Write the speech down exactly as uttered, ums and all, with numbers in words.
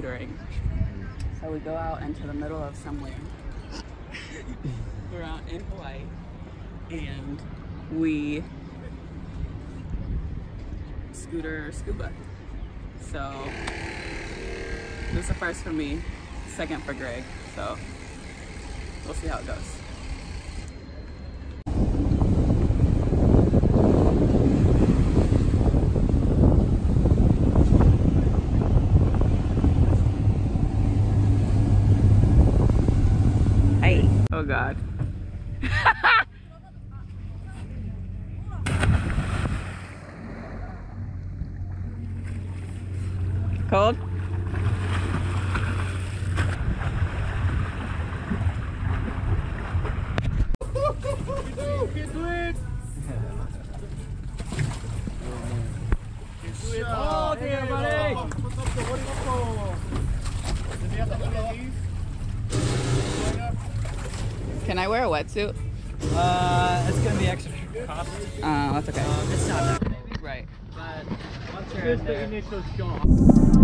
Scootering. So we go out into the middle of somewhere. We're out in Hawaii and we scooter scuba. So this is the first for me, second for Greg. So we'll see how it goes. Hey. Oh God. Cold? Can't do it! Oh, damn, buddy! Can I wear a wetsuit? Uh, it's gonna be extra cost. Uh, that's okay. Um, it's not that big. Right. But once you're in there, the initial shock.